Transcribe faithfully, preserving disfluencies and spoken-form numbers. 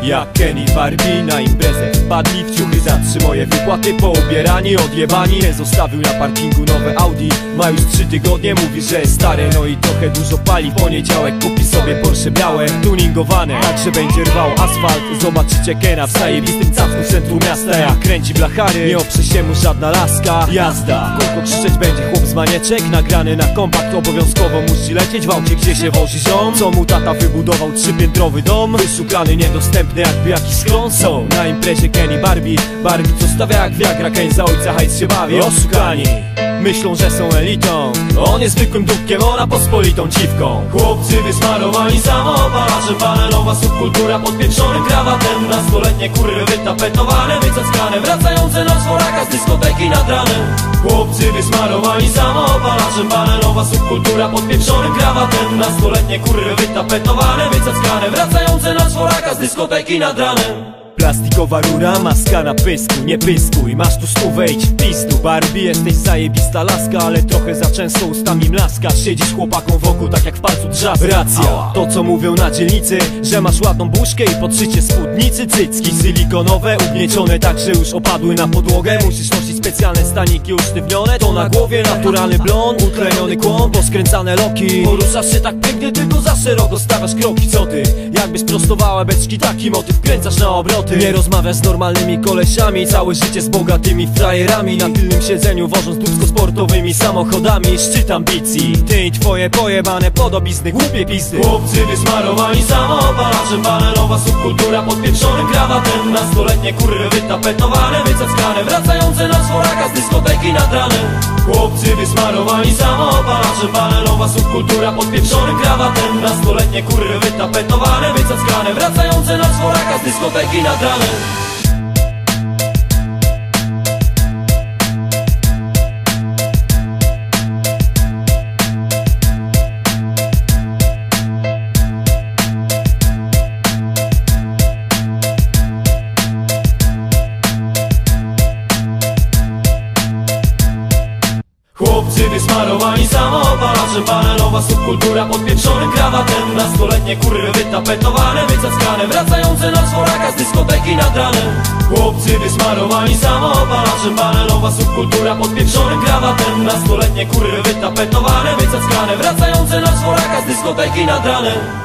Jak Kenny Barbie na imprezę wpadli w ciuchy za trzy moje wypłaty, poubierani, odjebani. Nie zostawił na parkingu nowe Audi, ma już trzy tygodnie, mówi, że jest stare, no i trochę dużo pali. W poniedziałek kupi sobie Porsche białe, tuningowane, tak że będzie rwał asfalt. Zobaczycie Kena w zajebistym cacku w centrum miasta, jak kręci blachary, nie oprze się mu żadna laska. Jazda, kółko krzyczeć będzie chłop z manieczek, nagrany na kompakt, obowiązkowo musi lecieć w aucie, gdzie się wozi ziom. Co mu tata wybudował trzypiętrowy dom, wyszukany, niedostępny, jakby jakiś schron. Są na imprezie Kenny Barbie, Barbie co stawia jak Viagra, Ken za ojca hajs się bawi. Oszukani myślą, że są elitą, on jest zwykłym dupkiem, ona pospolitą dziwką. Chłopcy wysmarowani samoopalaczem, panelowa subkultura pod pieprzonym krawatem. Nastoletnie kurwy wytapetowane, wycackane, wracające na czworaka z dyskoteki nad ranem. Chłopcy wysmarowani samoopalaczem, panelowa subkultura pod pieprzonym krawatem. Nastoletnie kurwy wytapetowane, wycackane, wracające na czworaka z dyskoteki nad ranem. Plastikowa rura, maska na pysku, nie pyskuj, masz tu stówę, idź w pistu. Barbie, jesteś zajebista laska, ale trochę za często ustami mlaska. Siedzisz chłopakom wokół, tak jak w palcu drzaw. Racja, to co mówią na dzielnicy, że masz ładną buźkę i podszycie spódnicy. Cycki silikonowe, ugniecione tak, że już opadły na podłogę. Musisz nosić specjalne staniki usztywnione, to na głowie naturalny blond, utleniony kłon, poskręcane loki. Poruszasz się tak pięknie, tylko za szeroko stawiasz kroki. Co ty? Jakbyś prostowała beczki, taki motyw kręcasz na obroty. Nie rozmawiasz z normalnymi kolesiami, całe życie z bogatymi frajerami. Na tylnym siedzeniu wożąc dupsko sportowymi samochodami. Szczyt ambicji, ty i twoje pojebane podobizny, głupie pizdy. Chłopcy wysmarowani samoopalaczem, panelowa subkultura pod pieprzonym krawatem. Nastoletnie kurwy wytapetowane, wycackane, wracające na czworaka z dyskoteki nad ranem. Chłopcy wysmarowani samoopalaczem, panelowa subkultura pod pieprzonym krawatem. Nastoletnie kurwy wytapetowane, wycackane, wracające na czworaka z dyskoteki nad ranem. Chłopcy wysmarowani samoopalaczem, panelowa subkultura pod pieprzonym krawatem. Nastoletnie kurwy wytapetowane, wycackane, wracające na czworaka z dyskoteki nad ranem. Chłopcy wysmarowani samoopalaczem, panelowa subkultura pod pieprzonym krawatem. Nastoletnie kurwy wytapetowane, wycackane, wracające na czworaka z dyskoteki nad ranem.